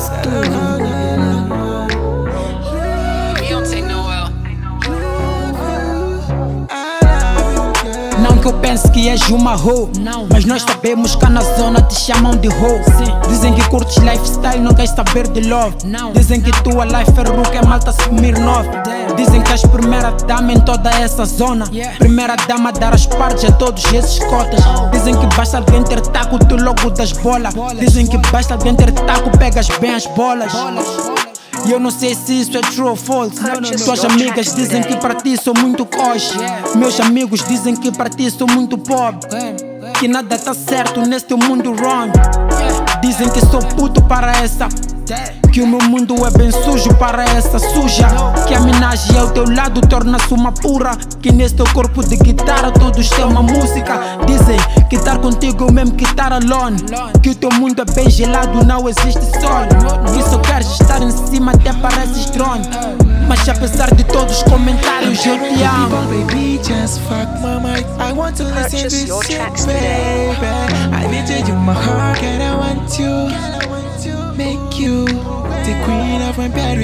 Não que eu pense que és uma hoe, mas nós sabemos que na zona te chamam de hoe. Dizem que curtes lifestyle, não queres saber de love. Dizem que tua life é ruca, é malta Smirnoff. Dizem que és primeira dama em toda essa zona. Primeira dama a dar as partes a todos esses cotas. Dizem que basta alguém ter taco, tu logo das bolas. Dizem que basta alguém ter taco, pegas bem as bolas. E eu não sei se isso é true ou false. Tuas amigas dizem que para ti sou muito coche. Meus amigos dizem que para ti sou muito pobre. Que nada tá certo neste mundo wrong. Dizem que sou puto para essa, que o meu mundo é bem sujo para essa suja. Que a homenagem ao teu lado torna-se uma pura. Que neste teu corpo de guitarra todos têm uma música. Dizem que estar contigo é mesmo que estar alone. Que o teu mundo é bem gelado, não existe sol. Que só queres estar em cima até pareces drone. Mas apesar de todos os comentários eu te amo. Baby, just fuck my mind. I want to listen to this shit, baby. I need you in my heart and I want to make you the queen of my battery.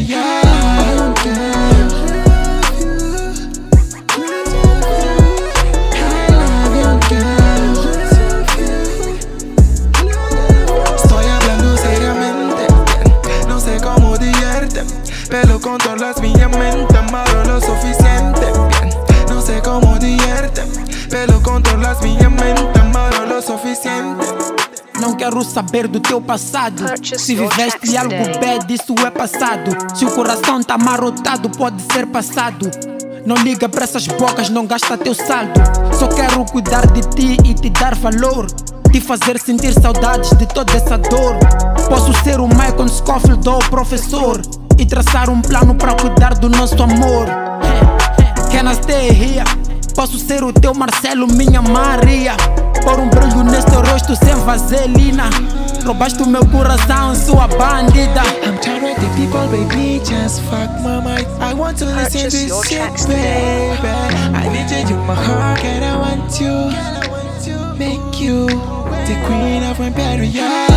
Estoy hablando seriamente, no sé cómo dierte, pero controlas mi mente, amado lo suficiente. No sé cómo dierte, pero controlas mi mente, amado lo suficiente. Não quero saber do teu passado. Se viveste algo bad, isso é passado. Se o coração tá amarrotado, pode ser passado. Não liga pra essas bocas, não gasta teu saldo. Só quero cuidar de ti e te dar valor. Te fazer sentir saudades de toda essa dor. Posso ser o Michael Scofield ou o professor e traçar um plano para cuidar do nosso amor. Can I stay here? Posso ser o teu Marcelo, minha Maria. Pôr um brilho neste rosto sem vaselina. Roubaste o meu coração, sua bandida. I'm tired of the people, baby, just fuck my mind. I want to listen to this shit, baby. I need you in my heart and I want to make you the queen of my battery.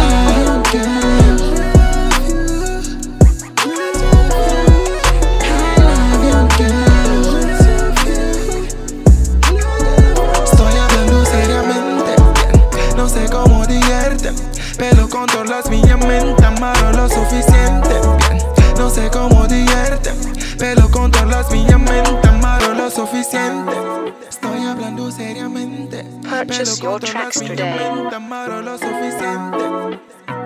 Pero controlas mi mente, amado lo suficiente. No sé cómo dierte, pero controlas mi mente, amado lo suficiente. Estoy hablando seriamente, pero controlas mi mente, amado lo suficiente.